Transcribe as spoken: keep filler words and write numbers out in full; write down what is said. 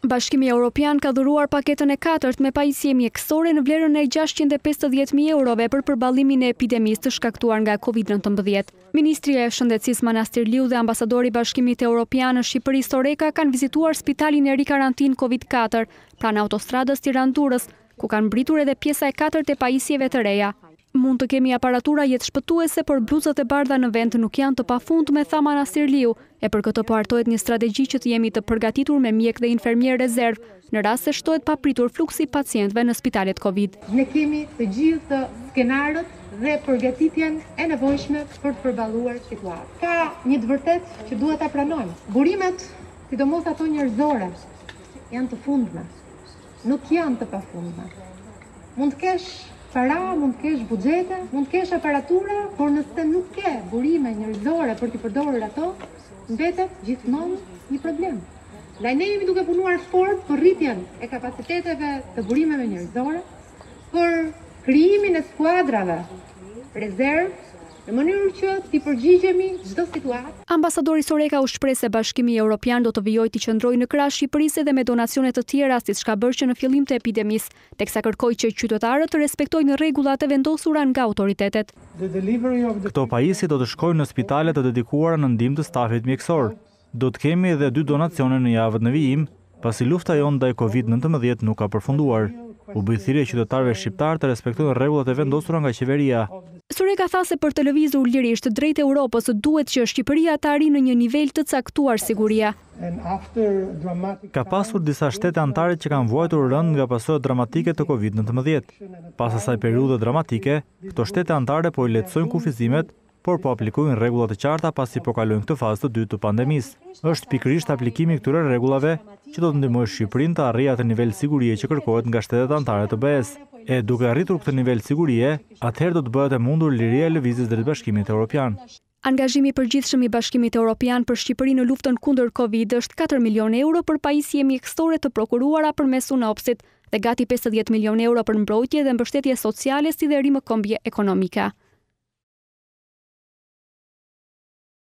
Bashkimi Evropian ka dhuruar paketën e katërt me pajisje mjekësore në vlerën e gjashtëqind e pesëdhjetë mijë eurove për përballimin e epidemisë të shkaktuar nga Covid nëntëmbëdhjetë. Ministri e Shëndetësisë Manastir Liu dhe ambasadori i Bashkimit Evropian në Shqipëri Soreka kanë vizituar spitalin e rikarantin Covid katër pranë autostradës Tiranë-Durrës, ku kanë mbritur edhe pjesa e katërt e pajisjeve të reja. Mund të kemi aparatura jetë shpëtuese, por bluzat e bardha në vend nuk janë të pafundme, tha Manastir Liu, e për këtë po hartohet një strategji që të jemi të përgatitur me mjek dhe infermier rezervë, në rast se shtohet papritur fluksi pacientëve në spitalet Covid. Ne kemi të gjithë të skenarët dhe përgatitjen e nevojshme për të përballuar situatën. Ka një të vërtetë që duhet ta pranojmë. Burimet, sidomos ato njerëzore, janë të fundme. Nuk janë të pafundme. Mund të kesh para, mund të kesh buxhete, mund të kesh aparatura, por nëse nuk ke burime njerëzore për të përdorur ato, mbetet gjithmonë një problem. Dhe ne jemi duke punuar fort për rritjen e kapaciteteve të burimeve njerëzore, për krijimin e skuadrave rezervë, në mënyrë që t'i përgjigjemi çdo situatë. Ambasadori Soreka u shpreh se Bashkimi Evropian do të vijojë të qëndrojë në krah Shqipërisë dhe me donacione të tjera, siç ka bërë që në fillim të epidemisë, teksa kërkoi që qytetarët të respektojnë rregullat e vendosura nga autoritetet. Këto pajisje do të shkojnë në spitale të dedikuara në ndihmë të stafit mjekësor. Do të kemi edhe dy donacione në javët në vijim, pasi lufta jonë ndaj Covid nëntëmbëdhjetë nuk ka përfunduar. U bë thirrje qytetarëve shqiptar të respektojnë rregullat e vendosura nga qeveria. Soreka tha se për të lëvizur lirisht drejt Europës duhet që Shqipëria të arrijë në një nivel të caktuar siguria. Ka pasur disa shtete anëtare që kanë vuajtur rënd nga pasojat dramatike të Covid nëntëmbëdhjetë. Pas asaj periudhe dramatike, këto shtete anëtare po i lehtësojnë kufizimet, por po aplikojnë rregulla të qarta pasi po kalojnë këtë fazë të dytë të pandemisë. Është pikërisht aplikimi i këtyre rregullave që do të ndihmojë Shqipërinë të arrijë atë nivel sigurie që kërkohet nga shtetet anëtare të B E S. E duke arritur këtë nivel sigurie, atëherë do të bëhet e mundur liria e lëvizjes drejt Bashkimit Evropian. Angazhimi i përgjithshëm i Bashkimit Evropian për Shqipërinë në luftën kundër Covid është katër milionë euro për pajisje mjekësore të prokuruara përmes UNOPS-it dhe gati pesëdhjetë milionë euro për mbrojtje dhe mbështetje sociale si dhe rimëkombje ekonomike.